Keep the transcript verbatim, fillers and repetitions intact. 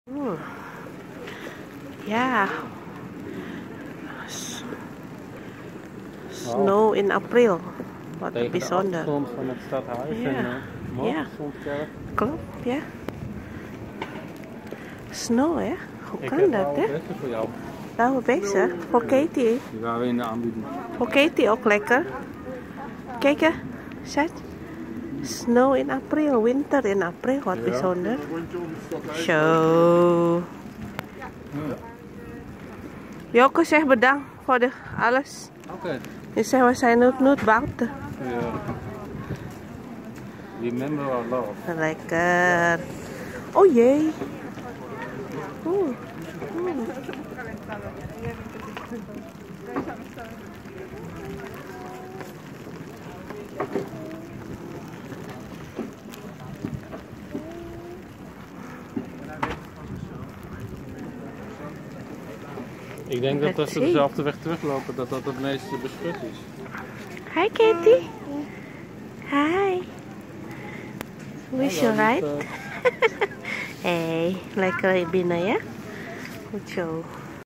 Oeh. Ja. S Snow in april. Wat Tegen bijzonder. de achtergrond van het stadhuis Ja. en uh, morgen Ja. stond kerk. Klopt, ja. Snow, hè? Hoe Ik kan heb dat, oude hè? bessen voor jou. Nou, bessen. Voor Katie. Die waren we in de aanbieding. Voor Katie ook lekker. Kijk, hè. Zet. Snow in april. Winter in april. Wat Ja. bijzonder. Zo. Joko zegt bedankt voor de alles. Oké. Okay. Je zegt we zijn ook nooit buiten. Ja. Remember our love. Lekker. Oh jee. Oeh. Oeh. Ik denk dat als we dezelfde weg teruglopen, dat dat het meeste beschut is. Hi Katie. Hi. Hoe is je ride? Hey, lekker binnen, ja? Goed zo.